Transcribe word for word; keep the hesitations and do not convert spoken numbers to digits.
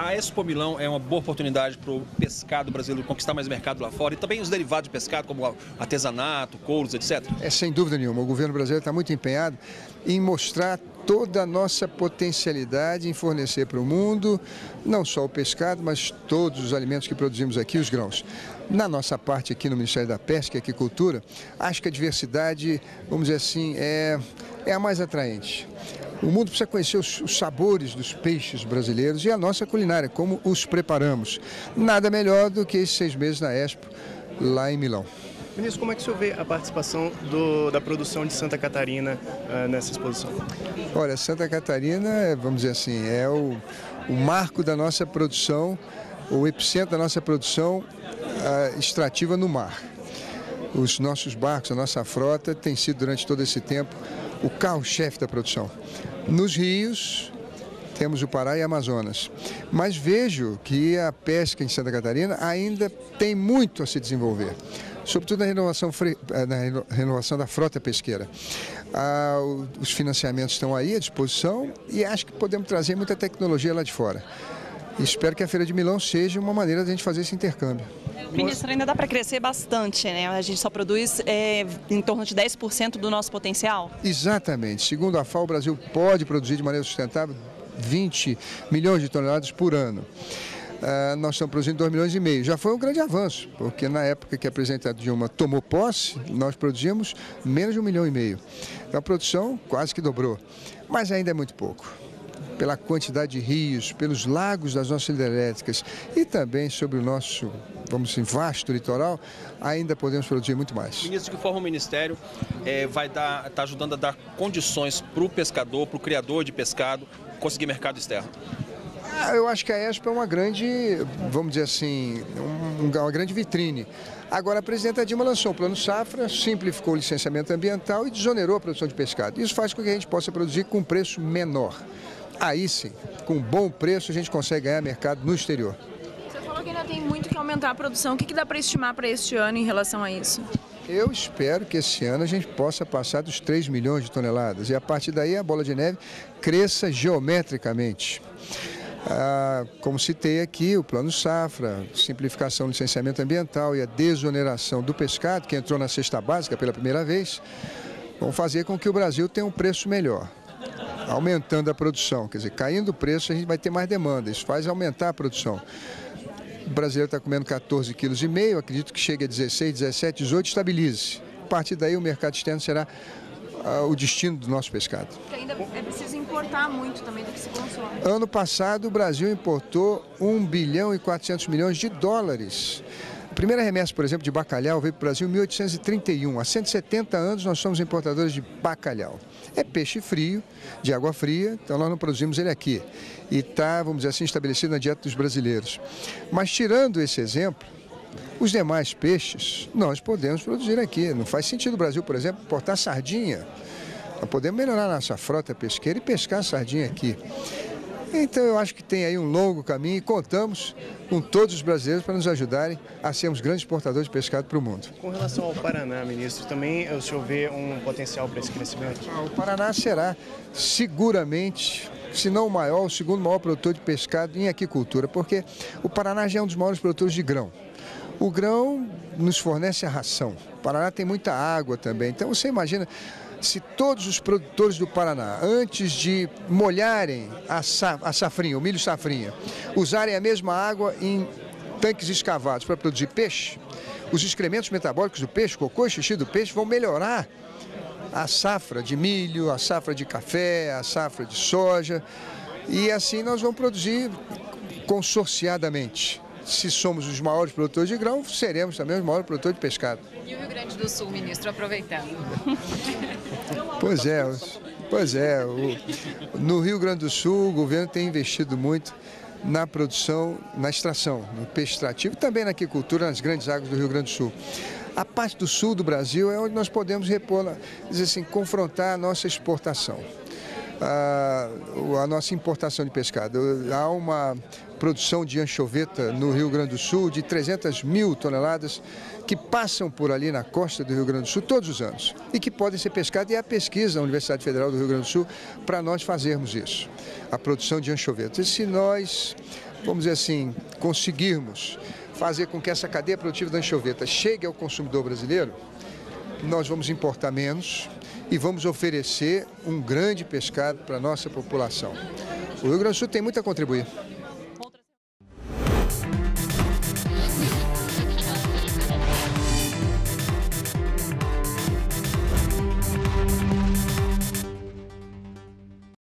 a Expo Milão é uma boa oportunidade para o pescado brasileiro conquistar mais mercado lá fora e também os derivados de pescado, como artesanato, couros, etcétera? É, sem dúvida nenhuma. O governo brasileiro está muito empenhado em mostrar toda a nossa potencialidade em fornecer para o mundo, não só o pescado, mas todos os alimentos que produzimos aqui, os grãos. Na nossa parte aqui no Ministério da Pesca e Aquicultura, acho que a diversidade, vamos dizer assim, é, é a mais atraente. O mundo precisa conhecer os, os sabores dos peixes brasileiros e a nossa culinária, como os preparamos. Nada melhor do que esses seis meses na Expo, lá em Milão. Ministro, como é que o senhor vê a participação do, da produção de Santa Catarina uh, nessa exposição? Olha, Santa Catarina, vamos dizer assim, é o, o marco da nossa produção, o epicentro da nossa produção uh, extrativa no mar. Os nossos barcos, a nossa frota tem sido durante todo esse tempo o carro-chefe da produção. Nos rios, temos o Pará e Amazonas. Mas vejo que a pesca em Santa Catarina ainda tem muito a se desenvolver, sobretudo na renovação, na renovação da frota pesqueira. Ah, os financiamentos estão aí à disposição e acho que podemos trazer muita tecnologia lá de fora. E espero que a Feira de Milão seja uma maneira de a gente fazer esse intercâmbio. Ministro, ainda dá para crescer bastante, né? A gente só produz é, em torno de dez por cento do nosso potencial? Exatamente. Segundo a F A O, o Brasil pode produzir de maneira sustentável vinte milhões de toneladas por ano. Uh, nós estamos produzindo dois milhões e meio. Já foi um grande avanço, porque na época que a presidenta Dilma tomou posse, nós produzimos menos de um milhão e meio. Então a produção quase que dobrou, mas ainda é muito pouco. Pela quantidade de rios, pelos lagos das nossas hidrelétricas e também sobre o nosso, vamos dizer, vasto litoral, ainda podemos produzir muito mais. Ministro, de que forma o Ministério é, vai dar, está ajudando a dar condições para o pescador, para o criador de pescado, conseguir mercado externo? Ah, eu acho que a Expo é uma grande, vamos dizer assim, um, uma grande vitrine. Agora, a presidenta Dilma lançou o Plano Safra, simplificou o licenciamento ambiental e desonerou a produção de pescado. Isso faz com que a gente possa produzir com um preço menor. Aí sim, com bom preço, a gente consegue ganhar mercado no exterior. Você falou que ainda tem muito que aumentar a produção. O que, que dá para estimar para este ano em relação a isso? Eu espero que esse ano a gente possa passar dos três milhões de toneladas e a partir daí a bola de neve cresça geometricamente. Ah, como citei aqui, o Plano Safra, simplificação do licenciamento ambiental e a desoneração do pescado, que entrou na cesta básica pela primeira vez, vão fazer com que o Brasil tenha um preço melhor. Aumentando a produção, quer dizer, caindo o preço a gente vai ter mais demanda, isso faz aumentar a produção. O brasileiro está comendo quatorze vírgula cinco quilos, acredito que chegue a dezesseis, dezessete, dezoito, estabilize. A partir daí o mercado externo será uh, o destino do nosso pescado. Porque ainda é preciso importar muito também do que se consome. Ano passado o Brasil importou um bilhão e quatrocentos milhões de dólares. A primeira remessa, por exemplo, de bacalhau veio para o Brasil em mil oitocentos e trinta e um. Há cento e setenta anos nós somos importadores de bacalhau. É peixe frio, de água fria, então nós não produzimos ele aqui. E está, vamos dizer assim, estabelecido na dieta dos brasileiros. Mas tirando esse exemplo, os demais peixes nós podemos produzir aqui. Não faz sentido o Brasil, por exemplo, importar sardinha. Nós podemos melhorar a nossa frota pesqueira e pescar sardinha aqui. Então eu acho que tem aí um longo caminho e contamos com todos os brasileiros para nos ajudarem a sermos grandes exportadores de pescado para o mundo. Com relação ao Paraná, ministro, também o senhor vê um potencial para esse crescimento? O Paraná será seguramente, se não o maior, o segundo maior produtor de pescado em aquicultura, porque o Paraná já é um dos maiores produtores de grão. O grão nos fornece a ração. O Paraná tem muita água também, então você imagina se todos os produtores do Paraná, antes de molharem a, sa a safrinha, o milho safrinha, usarem a mesma água em tanques escavados para produzir peixe, os excrementos metabólicos do peixe, cocô e xixi do peixe, vão melhorar a safra de milho, a safra de café, a safra de soja, e assim nós vamos produzir consorciadamente. Se somos os maiores produtores de grão, seremos também os maiores produtores de pescado. E o Rio Grande do Sul, ministro, aproveitando? Pois é, pois é. O, no Rio Grande do Sul, o governo tem investido muito na produção, na extração, no peixe extrativo e também na aquicultura nas grandes águas do Rio Grande do Sul. A parte do sul do Brasil é onde nós podemos repor, dizer assim, confrontar a nossa exportação. a, a nossa importação de pescado. Há uma produção de anchoveta no Rio Grande do Sul de trezentas mil toneladas que passam por ali na costa do Rio Grande do Sul todos os anos e que podem ser pescadas, e a pesquisa da Universidade Federal do Rio Grande do Sul para nós fazermos isso, a produção de anchoveta. E se nós, vamos dizer assim, conseguirmos fazer com que essa cadeia produtiva da anchoveta chegue ao consumidor brasileiro, nós vamos importar menos e vamos oferecer um grande pescado para a nossa população. O Rio Grande do Sul tem muito a contribuir.